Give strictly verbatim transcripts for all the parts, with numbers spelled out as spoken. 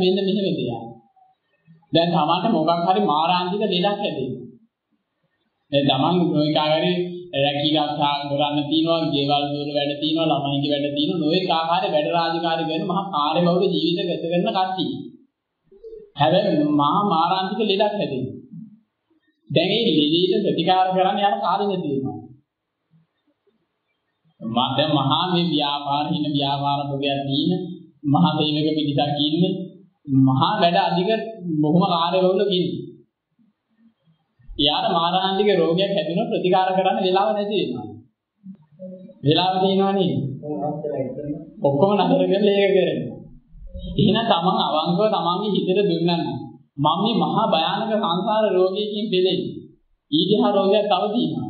මෙන්න මෙහෙම දෙයක්. දැන් තමන්ට මොකක් හරි මාරාන්තික දෙයක් හැදෙනවා. දැන් තමන් මොනිකාගරි රැකී ආරක්ෂා කරන්න තියෙනවා, ගෙවල් දොර වැඩ තියෙනවා, ළමයින්ගේ වැඩ තියෙනවා, නොඑක ආකාරයේ වැඩ රාජකාරී කරන මහා කාර්යබහුල ජීවිත ගත කරන කට්ටිය. හැබැයි මහා මාරාන්තික ලෙඩක් හැදෙනවා. දැන් මේ ලෙඩේට ප්‍රතිකාර කරන්න යන කාර්යය තියෙනවා. මම දැන් මහා මේ ව්‍යාපාර හින ව්‍යාපාර ප්‍රෝග්‍රෑම් තියෙන මහා සේවක පිටිසක් ඉන්නේ මහා වැඩ අධික බොහොම කාර්යබහුල කෙනෙක්. යාර මාරාන්තික රෝගයක් හැදුණොත් ප්‍රතිකාර කරන්න වෙලාව නැති වෙනවා. වෙලාව තියෙනවා නේද? ඔක්කොම නතර කරලා ඒක කරනවා. එහෙනම් තමන් අවංකව තමන්ගේ හිතට දුන්නා නම් මම මේ මහා භයානක සංසාර රෝගයකින් පෙළෙන්නේ. ඊදිහා රෝගයක් තව තියෙනවා.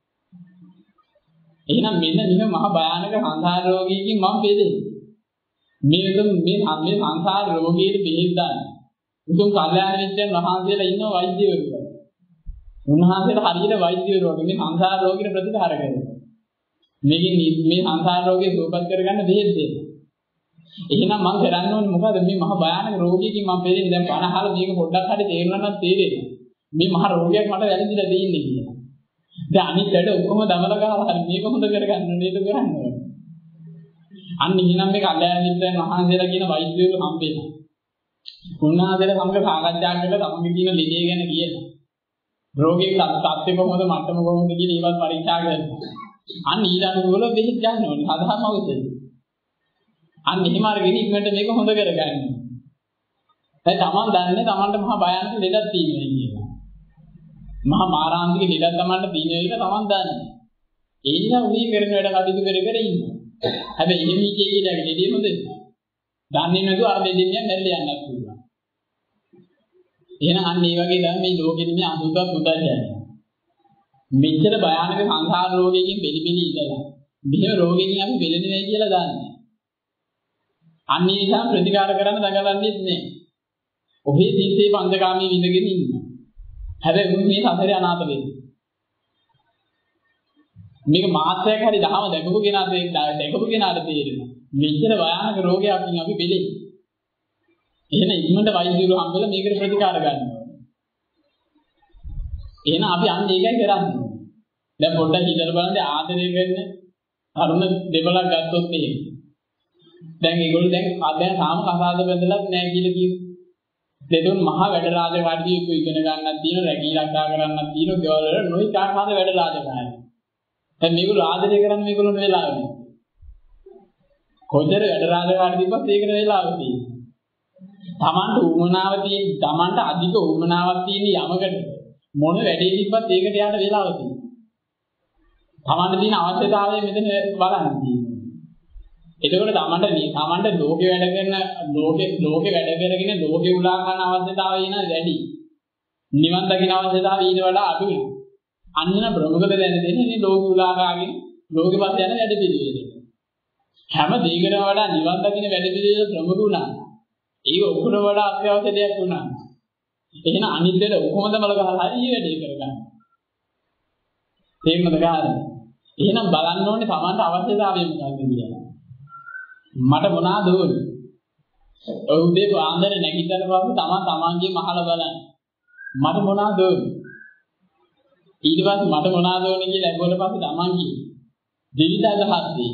එහෙනම් මෙන්න මෙන්න මහා භයානක සංසාර රෝගයකින් මම පෙළෙන්නේ. මේක මේ මේ සංසාර රෝගයේ බෙහෙත් දාන්න. උතුම් කල්යාණ මිත්‍රයන් වහන්සේලා ඉන්න වෛද්‍යවරු. උන්වහන්සේලා හරියට වෛද්‍යවරු වගේ මේ සංසාර රෝගීට ප්‍රතිකාර කරනවා. මේකෙන් මේ සංසාර රෝගේ සුවපත් කරගන්න බෙහෙත් දෙනවා. එහෙනම් මම කරන්න ඕනේ මොකද මේ මහා භයානක රෝගියකින් මම පෙරෙන්නේ දැන් බණ අහලා මේක පොඩ්ඩක් හරි තේරුණා නම් තේරෙන්නේ. මේ මහා රෝගයක් මට වැළඳිලා දෙන්නේ කියලා. දැන් අනිත් වැඩ ඔක්කොම දමල ගහලා හරි මේක හොඳ කරගන්න නේද කරන්න ඕනේ. අන්න එහෙනම් මේ කල්යාණ මිත්‍රයන් වහන්සේලා කියන වෛද්‍යවරු හම්බෙනවා. උන්වහන්සේලා සමග සාකච්ඡා කරලා තමන්ගේ තියෙන ලෙඩේ ගැන කියනවා. රෝගීගේ තත්ත්වය කොහොමද මට්ටම කොහොමද කියලා ඒවත් පරීක්ෂා කරනවා. අන්න ඊට අනුකූලව බෙහෙත් ගන්න ඕනේ. සාධාරණ අවශ්‍යයි. අන්න එහෙම අරගෙන ඉක්මනට මේක හොඳ කරගන්න. දැන් තමන් දන්නේ තමන්ට මහා භයානක ලෙඩක් තියෙනවා කියලා. මහා මාරාන්තික ලෙඩක් තමන්ට තියෙන එක තමන් දන්නේ. ඒ නිසා උනේ කරන වැඩ කටයුතු කර කර ඉන්නවා. හැබැයි එහෙම ඉකේ කියලා ලෙඩේ හොඳ නැහැ. දන්නේ නැතුව අර දෙදින්නියක් මැරෙලා යන්නත් පුළුවන්. එහෙනම් අන්න මේ වගේ දැන් මේ ලෝකෙදි මේ අසුතත් මුදල් යනවා. මෙච්චර භයානක සංසාර රෝගයකින් පිළිපිලි ඉඳලා මෙහෙම රෝගයකින් අපි වෙලෙන්නේ නැහැ කියලා දන්නේ. අන්න ඒ නිසා ප්‍රතිකාර කරන්න දඟලන්නේ නැහැ. ඔහේ දිත්තේ පංචකාමී විඳගෙන ඉන්නවා. හැබැයි මුන් මේ සසරේ අනාථ වෙන්නේ. මේක මාත්‍රයක් හරි දහම දැකපු කෙනාට දැකපු කෙනාට තේරෙනවා. මෙච්චර භයානක රෝගයකින් අපි පිළිෙන්නේ. එහෙනම් ඉක්මනට වෛද්‍යවරු හම්බෙලා මේකට ප්‍රතිකාර ගන්න ඕනේ. එහෙනම් අපි අන්න ඒකයි කරන්නේ. දැන් පොඩ්ඩක් හිතලා බලන්න ආදරය කරන තරුණ දෙපළක් ගත්තොත් එහෙම. දැන් ඒගොල්ලෝ දැන් අදයන් සාම කසාද බඳලත් නැහැ කියලා කියනවා. දෙතුන් මහා වැඩ රාජකාරී ඉගෙන ගන්නක් තියෙනවා, රැකී ආරක්ෂා කරන්නක් තියෙනවා, ගෙවල් වල නොයි කාකාද වැඩ රාජකාරී. දැන් මේගොල්ලෝ ආදරය කරන්නේ මේගොල්ලොන්ට වෙලාවෙ. කොච්චර වැඩ රාජකාරී තිබ්බත් ඒකට වෙලාව තියෙනවා. තමන්ට උමනාව තියෙන, තමන්ට අධික උමනාවක් තියෙන යමකට මොන වැඩේ තිබ්බත් ඒකට යන්න වෙලාව තියෙනවා. තමන්ට තියෙන අවශ්‍යතාවය මෙතන බලන්න තියෙනවා. එතකොට තමන්ට මේ තමන්ට ලෝකේ වැඩ කරන ලෝකේ ලෝකේ වැඩ කරගෙන ලෝකේ උලා ගන්න අවශ්‍යතාවය එන වැඩි. නිවන් දකින්න අවශ්‍යතාවය ඊට වඩා අඩු වෙනවා. අන්න ප්‍රමුඛද දැන දෙන්නේ මේ ලෝකේ උලා ගාගෙන ලෝකෙ පස්ස යන වැඩ පිළිවෙල. හැම දෙයකටම වඩා නිවන් දකින්න වැඩ පිළිවෙල ප්‍රමුඛ වුණා. ඒක ඔක්කොම වඩා අත්‍යවශ්‍ය දෙයක් වුණා. එහෙනම් අනිත් දෙයට ඔක්කොම දමල ගහලා හරි වැඩේ කරගන්න. තේරුණාද කාරණේ? එහෙනම් බලන්න ඕනේ තමන්ට අවශ්‍යතාවය මොකක්ද කියලා. මට මොනවාද ඕනේ? ඔව්දේ ආන්දර නැගිටින්න පස්සේ තමන් තමන්ගේ මහල බලන්න. මට මොනවාද ඕනේ? ඊට පස්සේ මට මොනවාද ඕනේ කියලා ඇහුවල පස්සේ තමන් කියේ. දෙවිදා ගහද්දී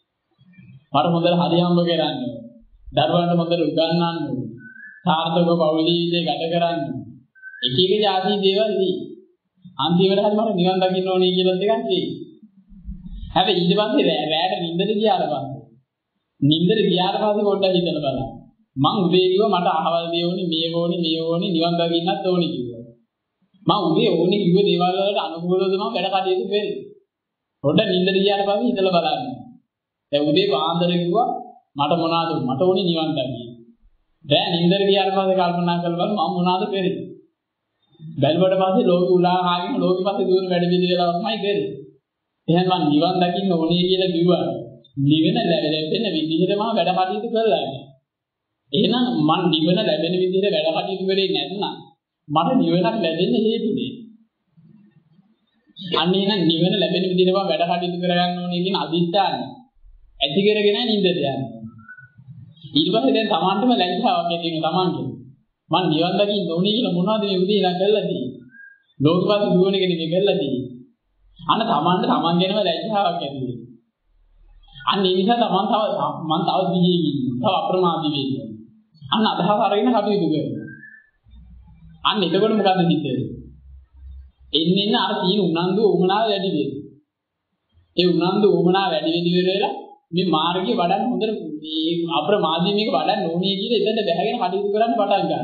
මට හොඳට හරි හම්බ කරන්න ඕනේ. දරුවන්ට හොඳට උගන්වන්න ඕනේ. සාර්ථකව පෞද්ගලික ජීවිතය ගත කරන්න ඕනේ. එක එක જાති දේවල් දී. අන්තිමට හරි මට නිවන් දකින්න ඕනේ කියලා දෙකක් තියෙනවා. හැබැයි ඊට පස්සේ රැයට නිින්දට ගියාට පස්සේ නින්දර ගියාට පස්සේ පොඩ්ඩක් හිතලා බලන්න. මං උදේ කිව්වා මට අහවල් දේ ඕනේ, මේ ඕනේ, මේ ඕනේ, නිවන් දකින්නත් ඕනේ කිව්වා. මං උදේ ඕනේ කිව්ව දේවල් වලට අනුකූලව මම වැඩ කටයුතු කරේ. පොඩ්ඩක් නින්දර ගියාට පස්සේ හිතලා බලන්න. දැන් උදේ පාන්දර කිව්වා මට මොනවාද මට ඕනේ නිවන් දකින්න. දැන් නින්දර ගියාට පස්සේ කල්පනා කරලා බලන්න මම මොනවාද කරේ. බැලුවට පස්සේ ලෝකෙ උලා ආගෙන ලෝකෙ පස්සේ දුර වැඩ පිළිවෙලක් තමයි කරේ. එහෙනම් මං නිවන් දකින්න ඕනේ කියලා කිව්වා. නිවන ලැබෙන විදිහටම වැඩ කටයුතු කරලා ඉන්නේ. එහෙනම් මම නිවන ලැබෙන විදිහට වැඩ කටයුතු කරේ නැත්නම් මට නිවනක් ලැබෙන්න හේතුනේ. අන්න එහෙනම් නිවන ලැබෙන විදිහටම වැඩ කටයුතු කරගන්න ඕනේ කියන අදිස්ථානය ඇති කරගෙන නින්දට යනවා. ඊට පස්සේ දැන් Tamanටම ලැජ්ජාවක් ඇති වෙනවා Tamanට. මං නිවන් දකින්න ඕනේ කියලා මොනවද මේ උදේ ඉඳන් කරලා තියෙන්නේ? ලෝකපත දුවන එක නෙමෙයි කරලා තියෙන්නේ. අන්න Tamanට Taman ගැනම ලැජ්ජාවක් ඇති වෙනවා. අන්න ඒ නිසා Taman තව මං තව දිගේ ඉන්නවා. තව අප්‍රමාදී වෙන්න. අන්න අදහස අරගෙන කටයුතු කරනවා. අන්න එතකොට මොකද හිතේ? එන්න එන්න අර තියෙන උනන්දු උමනාව වැඩි වෙනවා. ඒ උනන්දු උමනාව වැඩි වෙදි වෙලා මේ මාර්ගය වඩන්න හොඳට මේ අප්‍රමාදී මේක වඩන්න ඕනේ කියලා එතනට බැහැගෙන කටයුතු කරන්න පටන් ගන්නවා.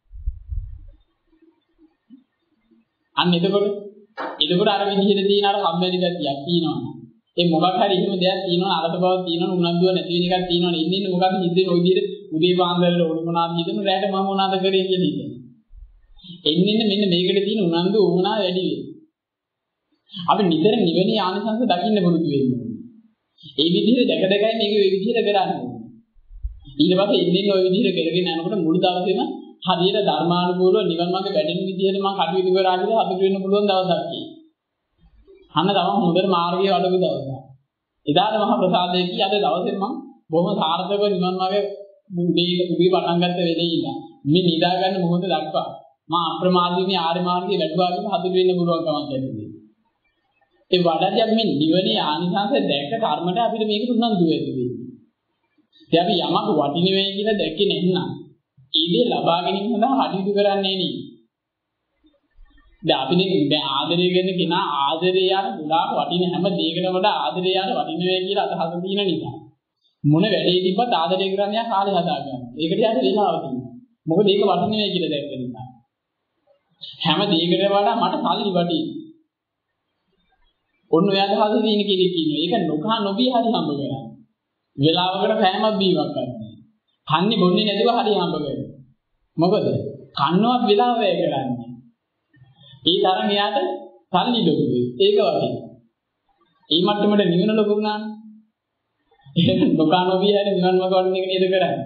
අන්න එතකොට එතකොට අර විදිහට තියෙන අර කම්මැලි ගතියක් තියෙනවා. ඒ මොකක් හරි එහෙම දෙයක් තියෙනවා අරත බවක් තියෙනවා උනන්දුව නැති වෙන එකක් තියෙනවා. එන්න එන්න මොකද හිතේ ඔය විදිහට උදේ පාන්දරට ඕනේ මොනවාද හිතන රැට මම මොනවාද කරේ කියලා හිතනවා. එන්න එන්න මෙන්න මේකට තියෙන උනන්දු උමනාව වැඩි වෙනවා. අපි නිතර නිවනේ ආනිසංස දකින්න පුරුදු වෙන්න ඕනේ. ඒ විදිහට දැක දැකයි මේක ඒ විදිහට කරන්නේ. ඊට පස්සේ ඉන්නේ ওই විදිහට කරගෙන යනකොට මුළු දවසේම හරියට ධර්මානුකූලව නිවන් මාර්ගේ වැඩෙන විදිහට මම කටයුතු කරා කියලා අපිට වෙන්න පුළුවන් දවසක් තියෙනවා. අන්න තමයි හොඳට මාර්ගයේ වඩපු දවසක්. එදාට මහ ප්‍රසාදයේ කී අද දවසේ මම බොහොම සාර්ථකව නිවන් මාර්ගේ මුදී උදී පටන් ගත්ත වෙලේ ඉඳන් මේ නිදා ගන්න මොහොත දක්වා මම අප්‍රමාදී මේ ආර්ය මාර්ගයේ වැඩුවා කියලා හදු වෙන්න පුළුවන් කමක් නැතිද. ඒ වඩාදී අපි මේ නිවනේ ආනිසංස දැක්ක කර්මයට අපිට මේකට උනන්දු වෙන්නේ. ඉතින් අපි යමක් වටින වෙයි කියලා දැක්කේ නැත්නම් ඊදී ලබා ගැනීම සඳහා කටයුතු කරන්නේ නෙවෙයි. දැන් අපි දැන් ආදරය කරන කෙනා ආදරය යාර ගොඩාක් වටින හැම දෙයකටම වඩා ආදරය යාර වටින වෙයි කියලා අදහස තියෙන නිසා මොන වැඩේ තිබ්බත් ආදරය කරන්න යා කාලේ හදා ගන්න. ඒකට යාට වෙලාව තියෙනවා. මොකද ඒක වටින වෙයි කියලා දැක්ක නිසා. හැම දෙයකට වඩා මට සල්ලි වටියි. ඔන්න ඔය අදහස තියෙන කෙනෙක් ඉන්නවා. ඒක නොකා නොබී හරි හම්බ කරගන්න. වෙලාවකට පෑමක් බීමක් ගන්න. කන්නේ බොන්නේ නැතිව හරි හම්බ කරගන්න. මොකද කන්නවත් වෙලාව වැය කරන්නේ. ඒ තරම් එයාට සල්ලි ලොකුයි. ඒක වගේ. ඒ මට්ටමට නිවන ලොකු වුණානේ. ඒක නොකා නොබී හරි නිවන් මාර්ග වඩන එක නේද කරන්නේ.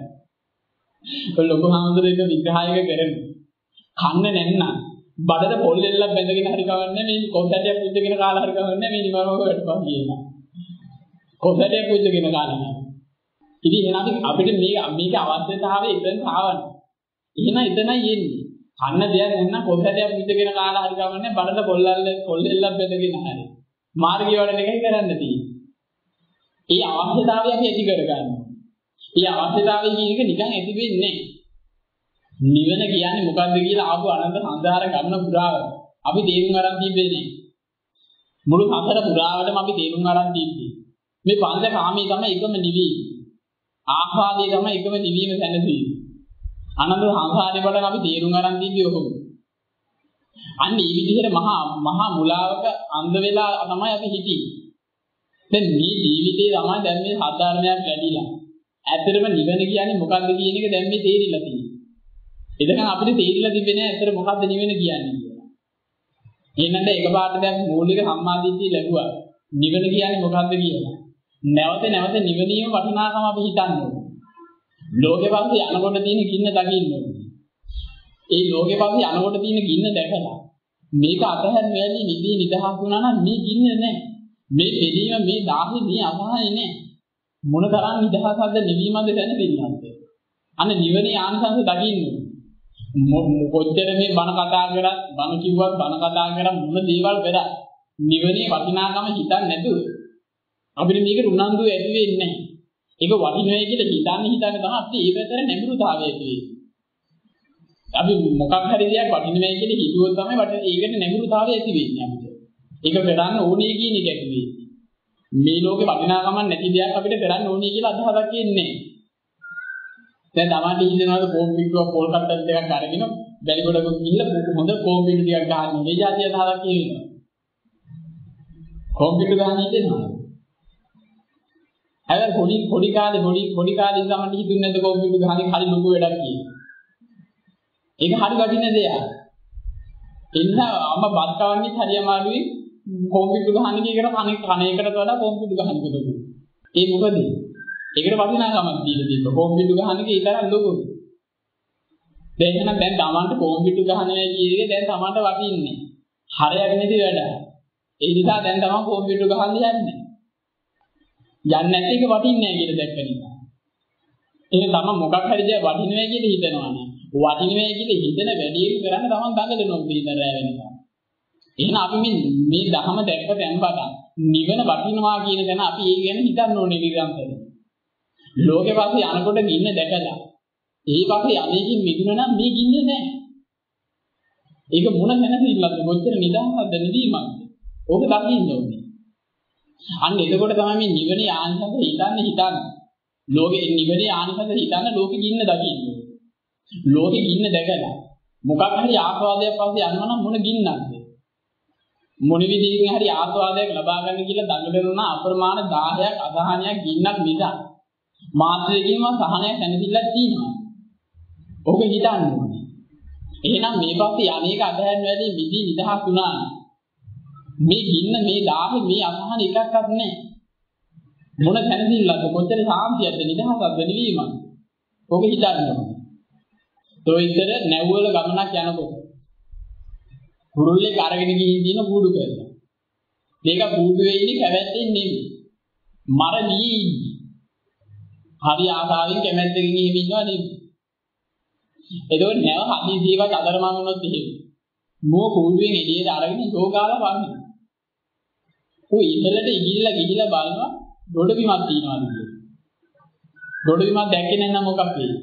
ඔය ලොකු හාමුදුරුවෝ එක විග්‍රහයක කරන්නේ. කන්නේ නැත්නම් බඩට පොල් එල්ලක් බැඳගෙන හරි කවන්නේ මේ කොස්සැටියක් පුච්චගෙන කාලා හරි කවන්නේ මේ නිවන් මාර්ග වැටපන් කියනවා. කොස්සැටියක් පුච්චගෙන කාලා. ඉතින් එහෙනම් අපිට මේ මේක අවශ්‍යතාවය එතන ආවන. එහෙනම් එතනයි එන්නේ. කන්න දෙයක් නැත්නම් කොස්සැටියක් පුච්චගෙන කාලා හරි කවන්නේ බඩට පොල් එල්ල පොල් එල්ලක් බැඳගෙන හරි. මාර්ගය වඩන එකයි කරන්න තියෙන්නේ. ඒ අවශ්‍යතාවය අපි ඇති කර ගන්නවා. ඒ අවශ්‍යතාවය කියන එක නිකන් ඇති වෙන්නේ නැහැ. නිවන කියන්නේ මොකද්ද කියලා ආපු අනන්ත සංසාර ගමන පුරාව අපි තේරුම් අරන් තිබෙන්නේ. මුළු සංසාර පුරාවටම අපි තේරුම් අරන් තිබෙන්නේ. මේ පංචකාමී තමයි එකම නිවීම. ආස්වාදයේ තමයි එකම නිවීම සැනසීම. අනන්ත සංසාරේ බලන අපි තේරුම් අරන් තිබ්බේ ඔහොම. අන්න මේ විදිහට මහා මහා මුලාවක අන්ධ වෙලා තමයි අපි හිටියේ. දැන් මේ ජීවිතේ තමයි දැන් මේ සාධාරණයක් ලැබිලා. ඇත්තටම නිවන කියන්නේ මොකද්ද කියන එක දැන් මේ තේරිලා තියෙනවා. එතකන් අපිට තේරිලා තිබෙන්නේ නැහැ ඇත්තට මොකද්ද නිවන කියන්නේ කියලා. එහෙනම් එකපාරට දැන් මූලික සම්මාදිට්ඨිය ලැබුවා. නිවන කියන්නේ මොකද්ද කියලා. නැවත නැවත නිවනීම වටිනාකම අපි හිතන්න ඕනේ. ලෝකේ පස්සේ යනකොට තියෙන ගින්න දකින්න ඕනේ. ඒ ලෝකේ පස්සේ යනකොට තියෙන ගින්න දැකලා මේක අතහැර මෙලි නිදී නිදහස් වුණා නම් මේ ගින්න නැහැ. මේ දෙලියම මේ දාහේ මේ අසහාය නැහැ. මොන තරම් නිදහසක්ද නිවීමක්ද දැනෙන්නේ. අන්න නිවනේ ආනිසංස දකින්න ඕනේ. කොච්චර මේ බණ කතා කරත් බණ කිව්වත් බණ කතා කරා මොන දේවල් කරා නිවනේ වටිනාකම හිතන්නේ නැතුව අපිට මේකට උනන්දු ඇති වෙන්නේ නැහැ. ඒක වටිනවයි කියලා හිතන්නේ හිතන්නේ තමයි අපි ඒ පැතර නැඹුරුතාවය ඇති වෙන්නේ. අපි මොකක් හරි දෙයක් වටිනවයි කියලා හිතුවොත් තමයි වට ඒකට නැඹුරුතාවය ඇති වෙන්නේ අපිට. ඒක කරන්න ඕනේ කියන එක ඇති වෙන්නේ. මේ ලෝකේ වටිනාකමක් නැති දෙයක් අපිට කරන්න ඕනේ කියලා අදහසක් එන්නේ නැහැ. දැන් තමයි හිතනවාද කොම්පියුටර් පොල් කට්ටක් දෙකක් අරගෙන බැලිගොඩක ගිහිල්ලා හොඳ කොම්පියුටර් ටිකක් ගන්න මේ જાතිය අදහසක් කියනවා. කොම්පියුටර් ගන්න හිතෙනවා. හැබැයි පොඩි පොඩි කාලේ පොඩි පොඩි කාලේ ඉඳන්ම හිතුන්නේ නැද්ද කොම්පියුටර් ගහන්නේ හරි ලොකු වැඩක් කියලා. ඒක හරි වටින දෙයක්. ඒ නිසා අම්මා බත් කවන්නේ හරි අමාරුයි කොම්පියුටර් ගහන්නේ කියලා කණ කණේකට වඩා කොම්පියුටර් ගහන්නේ කොහොමද? ඒ මොකද? ඒකට වටිනාකමක් දීලා තියෙනවා. කොම්පියුටර් ගහන්නේ ඒ තරම් ලොකුයි. දැන් එහෙනම් දැන් තමන්ට කොම්පියුටර් ගහන්නේ කියන එක දැන් තමන්ට වටින්නේ. හරයක් නැති වැඩ. ඒ නිසා දැන් තමන් කොම්පියුටර් ගහන්න යන්නේ. යන්නේ නැති එක වටින්නේ නැහැ කියලා දැක්ක නිසා. ඒක තමයි මොකක් හරි දේ වටිනවා කියලා හිතනවා නම් වටිනවා කියලා හිතන වැඩේම කරන්න තමන් දඟලනවා උදේ රැ වෙනකම්. එහෙනම් අපි මේ මේ ධහම දැක්ක තැන් පටන් නිවන වටිනවා කියන තැන අපි ඒ ගැන හිතන්න ඕනේ නිරන්තරයෙන්. ලෝකේ පස්සේ යනකොට ගින්න දැකලා ඒ පස්සේ යන්නේකින් මිදුණ නම් මේ ගින්නේ නැහැ. ඒක මොන තැනකින්ලද කොච්චර නිදහසක්ද නිදීමක්ද? ඕක දකින්න ඕනේ. අන්න එතකොට තමයි මේ නිවනේ ආනිසංස හිතන්නේ හිතන්නේ. ලෝකේ නිවනේ ආනිසංස හිතන්න ලෝකෙ ගින්න දකින්න ඕනේ. ලෝකෙ ගින්න දැකලා මොකක් හරි ආස්වාදයක් පස්සේ යනවා නම් මොන ගින්නක්ද? මොන විදිහකින් හරි ආස්වාදයක් ලබා ගන්න කියලා දඟලන අප්‍රමාණ දාහයක් අසහනයක් ගින්නක් නිසා මාත්‍රයකින්ම සහනයක් දැනෙතිලා තියෙනවා. ඕක හිතන්න ඕනේ. එහෙනම් මේ පස්සේ අනේක අධයන් වැඩි විදි නිදහස් වුණා. මේ ගින්න මේ දාහේ මේ අසහන එකක්වත් නැහැ. මොන දැනෙතිලාද කොච්චර සාන්තියක්ද නිදහසක්ද නිවීමක්. ඕක හිතන්න ඕනේ. තොයිතර නැවුවල ගමනක් යනකොට කුරුල්ලෙක් අරගෙන ගිහින් දින කූඩු කරලා. මේක කූඩු වෙන්නේ කැවැත්තෙන් නෙමෙයි. මර දී හරි ආසාවෙන් කැමැත්තකින් එහෙම ඉන්නවා නෙමෙයි. එතකොට නැව හදිසියකට අතරමං වුණොත් එහෙම. මෝ කූඩුවෙන් එළියට අරගෙන යෝගාලා වන්නේ. ඌ ඉතලට ඉගිල්ලා ගිහිලා බලනවා ගොඩ බිමක් තියනවාද කියලා. ගොඩ බිමක් දැක්කේ නැත්නම් මොකක් වෙන්නේ?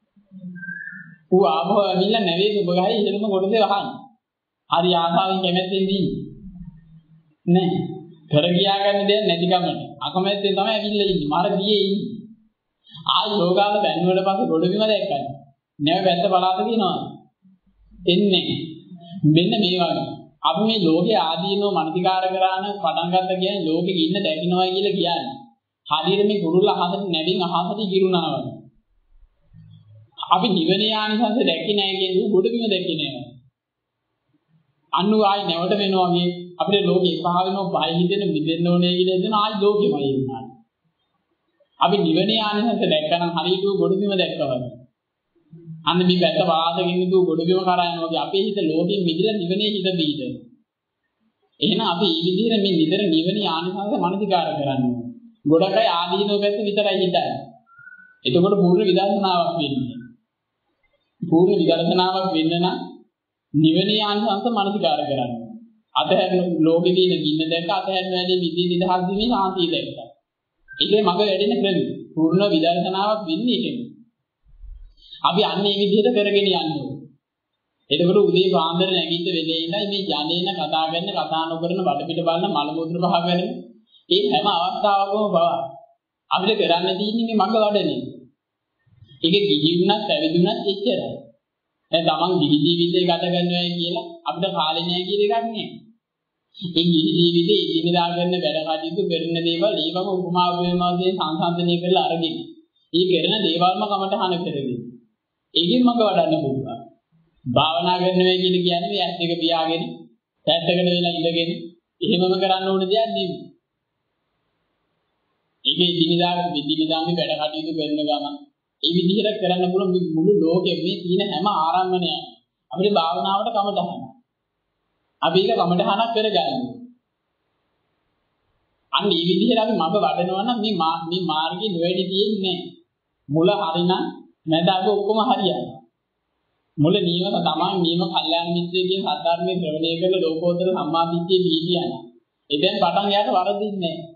ඌ ආපහු ඇවිල්ලා නැවේ සුබ ගහයි ඉතලම ගොඩසේ වහන්නේ. හරි ආසාවෙන් කැමැත්තෙන් දින්නේ. නෑ. කර ගියා ගන්න දෙයක් නැති කමට. අකමැත්තෙන් තමයි ඇවිල්ලා ඉන්නේ. මාර දියේ ඉන්නේ. ආයි යෝගාල බැන්නුවට පස්සේ ගොඩ බිම දැක්කයි. නැව වැද්ද බලාත කියනවා. එන්නේ. මෙන්න මේ වගේ. අපි මේ ලෝකේ ආදීනව මනතිකාර කරාන පටන් ගත්ත කියන්නේ ලෝකෙක ඉන්න දැකිනවා කියලා කියන්නේ. හරියට මේ කුරුල්ල අහසට නැවින් අහසට ගිරුණා වගේ. අපි නිවනේ ආනිසංස දැක්කේ නැහැ කියන්නේ ගොඩ බිම දැක්කේ නැහැ. අන්නු ආයි නැවට වෙනවා වගේ අපිට ලෝකේ පහ වෙනවා බය හිතෙන මිදෙන්න ඕනේ කියලා හිතන ආයි ලෝකෙමයි ඉන්නවා. අපි නිවනේ ආනිසංස දැක්කනම් හරියට ගොඩ බිම දැක්කා වගේ. අන්න මේ වැට වාදකින් දු ගොඩබිම කරා යනවා වගේ අපේ හිත ලෝකෙන් මිදලා නිවනේ හිත බීදෙන. එහෙනම් අපි මේ විදිහට මේ නිතර නිවනේ ආනිසංස මනසිකාර කරන්න ඕනේ. ගොඩකයි ආදීනෝ පැත්ත විතරයි හිතන්නේ. එතකොට පූර්ණ විදර්ශනාවක් වෙන්නේ. පූර්ණ විදර්ශනාවක් වෙන්න නම් නිවනේ ආනිසංස මනසිකාර කරන්න ඕනේ. අතහැරන ලෝකෙ දින ගින්න දැක්ක අතහැරන වැඩි විදි නිදහස් වීමේ සාන්තිය දැක්කා. ඒකේ මග වැඩෙන ක්‍රම. පූර්ණ විදර්ශනාවක් වෙන්නේ ඒකෙන්. අපි අන්නේ විදිහට කරගෙන යන්න ඕනේ. එතකොට උදේ පාන්දර නැගිට වෙලේ ඉඳලා මේ යන්නේන කතා කරන කතා නොකරන වටපිට බලන මල මුත්‍ර පහ කරන ඒ හැම අවස්ථාවකම බව අපිට කරන්න තියෙන්නේ මේ මඟ වඩන්නේ. ඒක ගිහිුණත් පැවිදුණත් එච්චරයි. දැන් තමන් ගිහි ජීවිතේ ගත කරනවා කියලා අපිට කාලේ නැහැ කියන එකක් නෑ. ඒ ගිහි ජීවිතේ ඉදිනදා කරන වැඩ කටයුතු කරන දේවල් ඒවම උපමා උපමාවකින් සංසන්දනය කරලා අරගෙන. ඒ කරන දේවල්ම කමටහන කරගෙන. ඒකෙන් මඟ වඩන්න පුළුවන්. භාවනා කරනවා කියන කියන්නේ මේ ඇස් දෙක පියාගෙන පැත්තකට වෙලා ඉඳගෙන එහෙමම කරන්න ඕන දෙයක් නෙමෙයි. ඒකේ දිනදාක විදිනදාගේ වැඩ කටයුතු කරන ගමන් ඒ විදිහට කරන්න පුළුවන් මුළු ලෝකෙම මේ තියෙන හැම ආරම්භණයක්ම අපිට භාවනාවට කමටහන. අපි ඒක කමටහනක් කරගන්න. අන්න මේ විදිහට අපි මඟ වඩනවා නම් මේ මේ මාර්ගේ නොවැඩි තියෙන්නේ මුල හරිනම් මැදක ඔක්කොම හරියනවා. මුල නියම තමයි නියම කල්යාණ මිත්‍රයෙක්ගේ සද්ධර්මයේ ශ්‍රවණය කළ ලෝකෝත්තර සම්මාදිට්ඨිය දීලා. එතෙන් පටන් යාට වරදින්නේ නැහැ.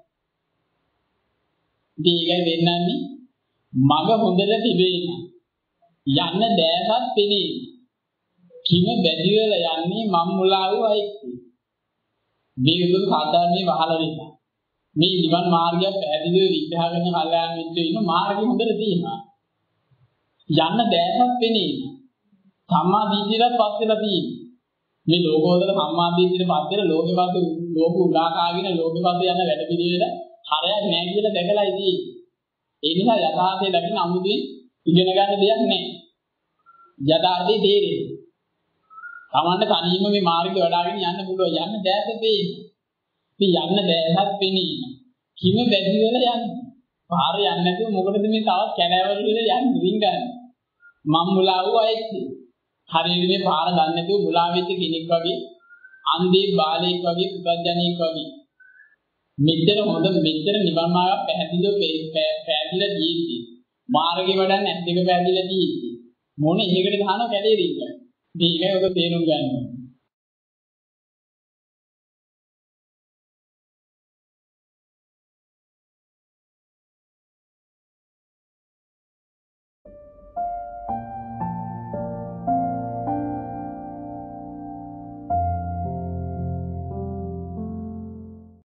ඉතින් ඒකයි වෙන්නන්නේ මග හොඳට තිබේන. යන්න දැසත් පෙනේ. කිම බැදි වෙලා යන්නේ මම් මුලා වූ අයෙක්. මේ විදුල සාධාරණේ වහලා වෙන්න. මේ නිවන් මාර්ගය පැහැදිලිව විග්‍රහ කරන කල්යාණ මිත්‍රයෝ ඉන්න මාර්ගය හොඳට තියෙනවා. යන්න දැසත් පෙනේ. සම්මා දිට්ඨියට පත් වෙලා තියෙන්නේ. මේ ලෝකෝත්තර සම්මා දිට්ඨියට පත් වෙලා ලෝකේ පස්සේ ලෝක උදාකාගෙන ලෝකේ පස්සේ යන වැඩ පිළිවෙල හරයක් නැහැ කියලා දැකලා ඉතින් ඒ නිසා යථාර්ථය දකින්න අමුතුවෙන් ඉගෙන ගන්න දෙයක් නැහැ. යථාර්ථය තේරෙන්නේ. Tamanne තනියම මේ මාර්ගේ වඩාගෙන යන්න පුළුවන්. යන්න දැස පෙන්නේ. ඉතින් යන්න දැසත් පෙනේ. කිම බැදි වෙලා යන්නේ. පාර යන්නේ නැතුව මොකටද මේ තවත් කැලෑවල වෙලා යන්නේ රින්ගන්නේ. මම් මුලා වූ අයෙක්. හරියට මේ පාර දන්නේ නැතුව මුලා වෙච්ච කෙනෙක් වගේ අන්ධේ බාලයෙක් වගේ පුතඥයෙක් වගේ මෙච්චර හොඳ මෙච්චර නිවන් මාර්ග පැහැදිලිව පැහැදිලිලා දීති මාර්ගේ වඩන්නේ ඇස් දෙක පැහැදිලා තියෙන්නේ. මොන එහෙකට ගහනවා කැලේ දෙන්න. මේකයි ඔක තේරුම් ගන්න ඕනේ.